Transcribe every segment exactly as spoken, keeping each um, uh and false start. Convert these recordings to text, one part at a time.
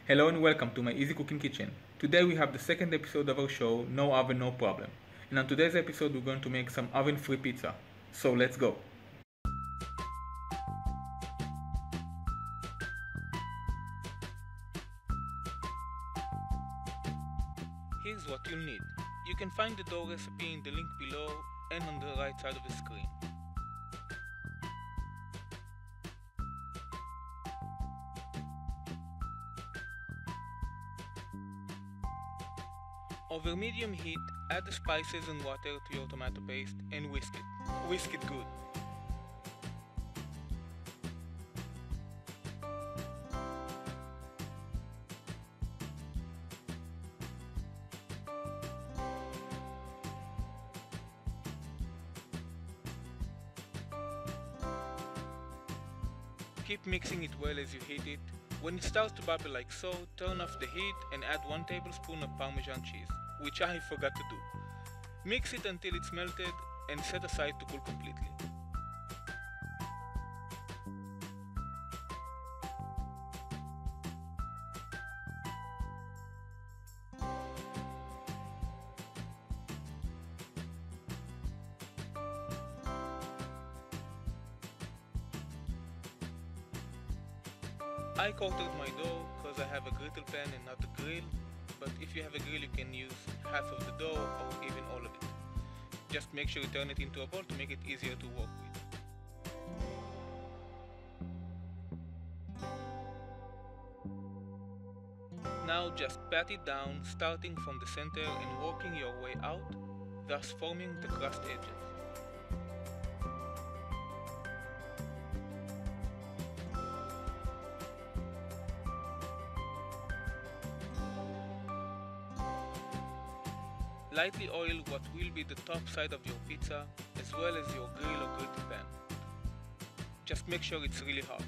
Hello and welcome to my Easy Cooking Kitchen. Today we have the second episode of our show, No Oven, No Problem. And on today's episode we're going to make some oven-free pizza. So let's go. Here's what you'll need. You can find the dough recipe in the link below and on the right side of the screen. Over medium heat, add the spices and water to your tomato paste and whisk it. Whisk it good. Keep mixing it well as you heat it. When it starts to bubble like so, turn off the heat and add one tablespoon of Parmesan cheese, which I forgot to do. Mix it until it's melted and set aside to cool completely. I coated my dough because I have a griddle pan and not a grill, but if you have a grill you can use half of the dough or even all of it. Just make sure you turn it into a ball to make it easier to work with. Now just pat it down, starting from the center and working your way out, thus forming the crust edges. Lightly oil what will be the top side of your pizza, as well as your grill or griddle pan. Just make sure it's really hot.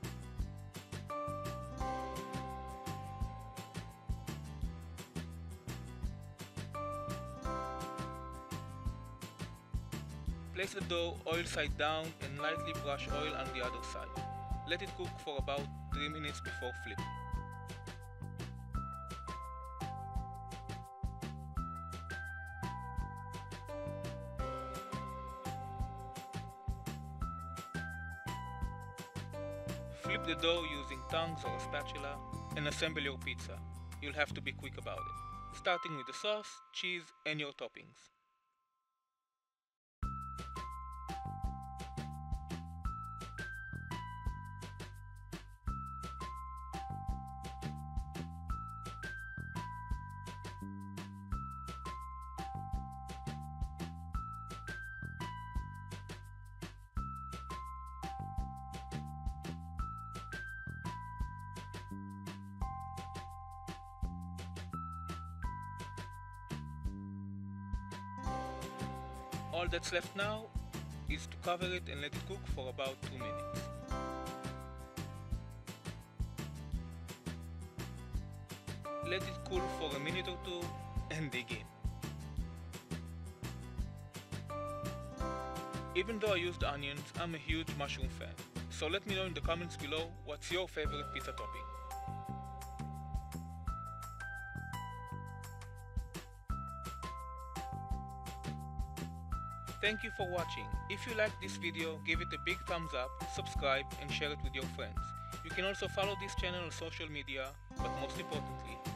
Place the dough oil side down and lightly brush oil on the other side. Let it cook for about three minutes before flipping. Flip the dough using tongs or a spatula and assemble your pizza. You'll have to be quick about it, starting with the sauce, cheese and your toppings. All that's left now is to cover it and let it cook for about two minutes. Let it cool for a minute or two and dig in. Even though I used onions, I'm a huge mushroom fan, so let me know in the comments below what's your favorite pizza topping. Thank you for watching. If you liked this video, give it a big thumbs up, subscribe and share it with your friends. You can also follow this channel on social media, but most importantly,